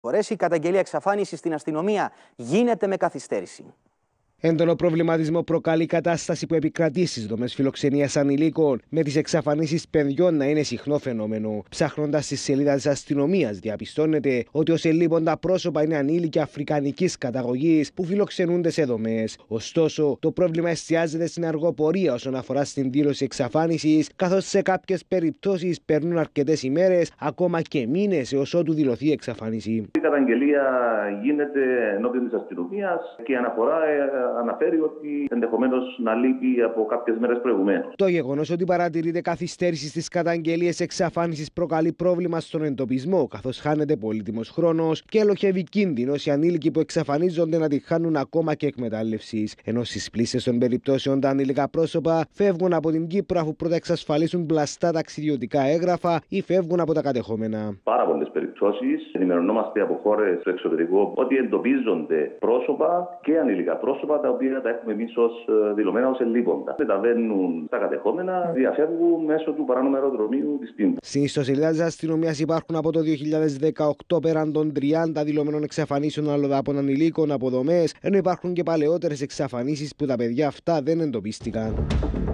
Η καταγγελία εξαφάνισης στην αστυνομία γίνεται με καθυστέρηση. Έντονο προβληματισμό προκαλεί η κατάσταση που επικρατεί στις δομές φιλοξενίας ανηλίκων, με τις εξαφανίσεις παιδιών να είναι συχνό φαινόμενο. Ψάχνοντας στη σελίδα της αστυνομίας, διαπιστώνεται ότι ως ελείποντα πρόσωπα είναι ανήλικοι αφρικανικής καταγωγής που φιλοξενούνται σε δομές. Ωστόσο, το πρόβλημα εστιάζεται στην αργοπορία όσον αφορά στην δήλωση εξαφάνισης, καθώς σε κάποιες περιπτώσεις περνούν αρκετές ημέρες, ακόμα και μήνες, έως ότου δηλωθεί η εξαφάνιση. Η καταγγελία γίνεται ενώπιον της αστυνομίας και η αναφορά αναφέρει ότι ενδεχομένως να λείπει από κάποιες μέρες προηγουμένως. Το γεγονός ότι παρατηρείται καθυστέρηση στις καταγγελίες εξαφάνισης προκαλεί πρόβλημα στον εντοπισμό, καθώς χάνεται πολύτιμος χρόνος και ελοχεύει κίνδυνος οι ανήλικοι που εξαφανίζονται να τη χάνουν ακόμα και εκμετάλλευσης. Ενώ στις πλήσεις των περιπτώσεων τα ανήλικα πρόσωπα φεύγουν από την Κύπρο αφού πρώτα εξασφαλίσουν πλαστά ταξιδιωτικά έγγραφα ή φεύγουν από τα κατεχόμενα. Πάρα πολλές περιπτώσεις ενημερωνόμαστε από χώρες στο εξωτερικό ότι εντοπίζονται πρόσωπα και ανήλικα πρόσωπα τα οποία τα έχουμε εμείς ως δηλωμένα ως ελείποντα. Μεταβαίνουν στα κατεχόμενα, διαφεύγουν μέσω του παράνομου αεροδρομίου της Τύμπου. Στην ιστοσελίδα της αστυνομίας υπάρχουν από το 2018 πέραν των 30 δηλωμένων εξαφανίσεων αλλοδαπών ανηλίκων από δομές, ενώ υπάρχουν και παλαιότερες εξαφανίσεις που τα παιδιά αυτά δεν εντοπίστηκαν.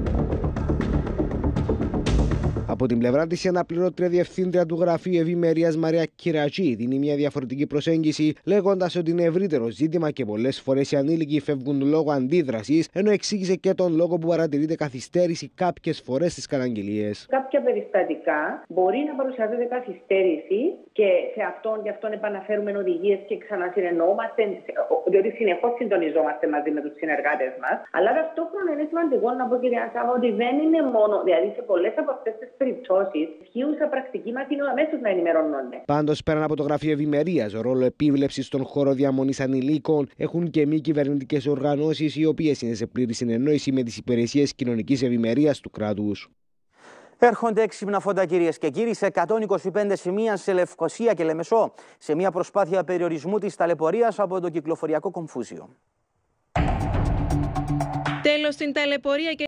Από την πλευρά της, η αναπληρώτρια διευθύντρια του Γραφείου Ευημερίας Μαρία Κυρατζή δίνει μια διαφορετική προσέγγιση, λέγοντας ότι είναι ευρύτερο ζήτημα και πολλές φορές οι ανήλικοι φεύγουν λόγω αντίδρασης, ενώ εξήγησε και τον λόγο που παρατηρείται καθυστέρηση κάποιες φορές στις καταγγελίες. Κάποια περιστατικά μπορεί να παρουσιάζεται καθυστέρηση και γι' αυτόν επαναφέρουμε οδηγίες και ξανασυνεννοούμαστε, διότι συνεχώς συντονιζόμαστε μαζί με τους συνεργάτες μας. Αλλά ταυτόχρονα είναι σημαντικό να πω, κυρία Σάβα, ότι δεν είναι μόνο, δηλαδή σε πολλές από αυτές τις περιπτώσεις, ισχύουσα πρακτική μας είναι αμέσως να ενημερώνονται. Πάντως, πέραν από το Γραφείο Ευημερίας, ρόλο επίβλεψης στον χώρο διαμονής ανηλίκων έχουν και μη κυβερνητικές οργανώσεις, οι οποίες είναι σε πλήρη συνεννόηση με τις υπηρεσίες κοινωνικής ευημερίας του κράτους. Έρχονται έξυπνα φώτα, κυρίες και κύριοι, σε 125 σημεία σε Λευκοσία και Λεμεσό, σε μια προσπάθεια περιορισμού της ταλαιπωρίας από το κυκλοφοριακό κομφούζιο. Τέλος στην ταλαιπωρία και